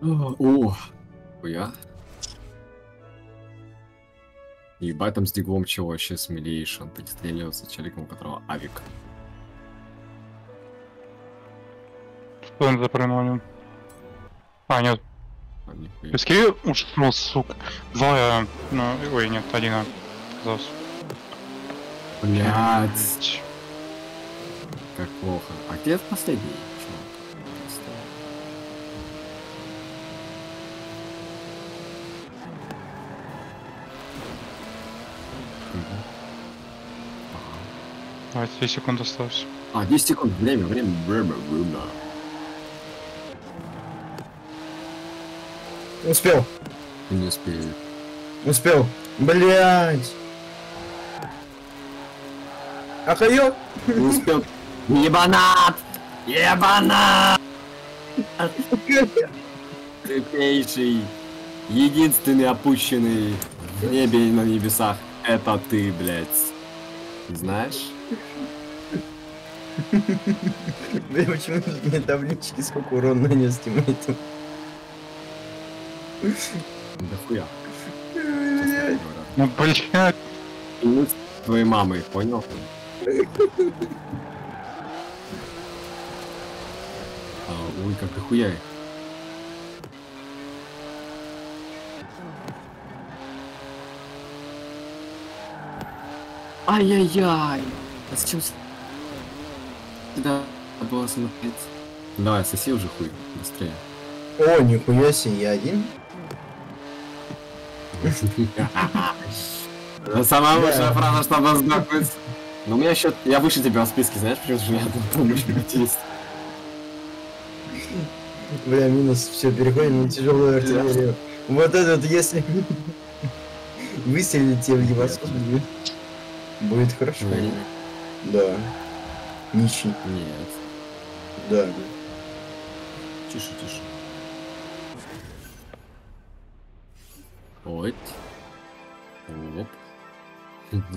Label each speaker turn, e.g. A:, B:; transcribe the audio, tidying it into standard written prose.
A: О, хуя. Ебать, там с диглом чего вообще смелейший. Он перестреливается челиком, у которого авик.
B: Что он запрыгнул? А, нет.
A: А, нихуя.
B: Пески ушел, сука. Двое, ну, ой, нет, один оказался.
A: Блять, как плохо. А где последний? Чё?
B: А, 2 секунды осталось.
A: А, 10 секунд. Время.
C: Успел.
A: Ты не успеешь.
C: Успел. Блять. Ахайо.
A: Не успел. Ебанат! Ебанат! Тупейший. Единственный опущенный в небе и на небесах. Это ты, блядь. Знаешь?
C: Бля, почему мне таблички сколько урона нанес тиммейтам?
A: Да хуя.
C: Блядь.
B: Ну, блядь.
A: Клянусь твоей мамой, понял? Ой, как дохуя их. Ай-яй-яй! А зачем сюда было смотреть? Давай, соси уже хуй, быстрее.
C: О, нихуя себе, я один?
A: Самая
C: Да.
A: лучшая фраза, чтобы сдохнуть. Но у меня счет, я выше тебя в списке, знаешь, почему же я помню, что есть.
C: Бля, минус, все, переходим на тяжелую артиллерию. Вот этот, если выстрелить тебе в ебасос, будет хорошо. Да. Ничи.
A: Нет.
C: Да.
A: Тише. Ой. Оп.